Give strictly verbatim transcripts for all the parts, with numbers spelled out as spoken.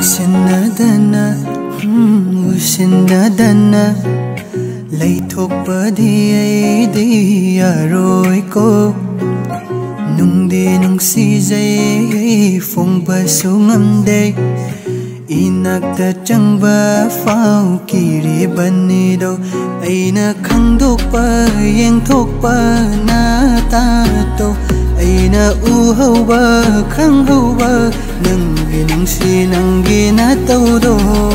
Usinadana, hmm, usinadana. Leithokpadi aidi yaroi ko nungdi nungsijai phongpa sungamde inakta changba phao kiribani do aina khangdokpa yengthokpa na ta to aina uhauba khanghauba nanggi nungsi nanggi na taudo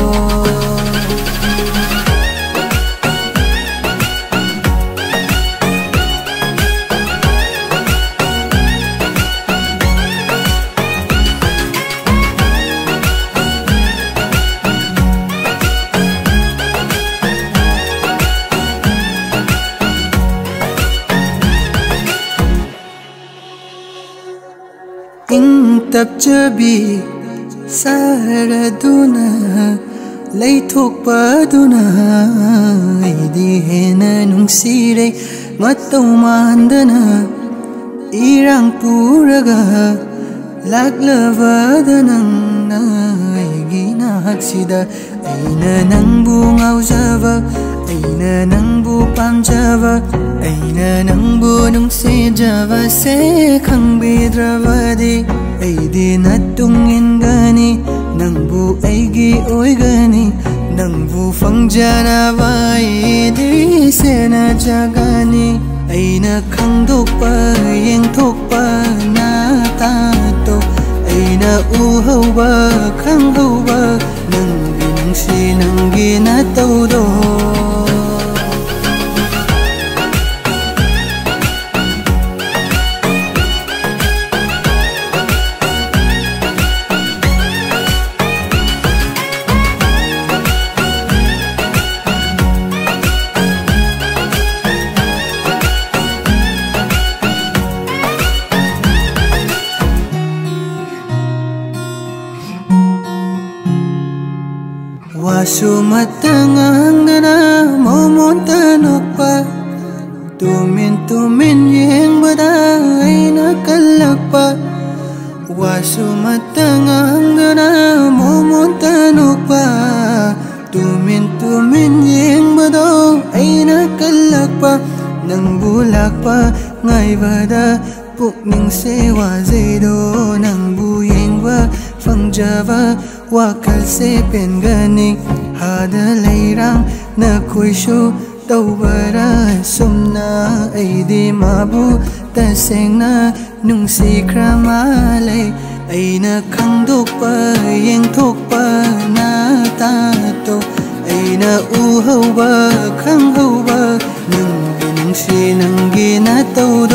tabjabi saraduna leithokpaduna aidi hena nungsire matau mandana irang puraga laklabada nangna aigi naksida aina nangbu ngaujaba aina nangbu pamjaba aina nangbu nungsijaba se khangbidrabadi aidi natungingani nangbu aigi oigani nangbu fangjana aidi sena jagani aina khangdokpa yengthokpa na tato aina uhauba khanghauba nanggi nungsi nanggi na taudo Wasumatangangana momontanokpa tumin tumin yengbada aina kalakpa Wasumatangangana momontanokpa tumin tumin yengbada aina kalakpa nangbu lakpa ngaibada pukning sewa zaido nangbu yengba fangjaba wakal se pengani hada leirang na kuishu taubara sumna aidi mabu tasengna nungsi kramale aina khangdokpa yengthokpa na tato aina uhauba khanghauba nanggi nungsi nanggi na taudo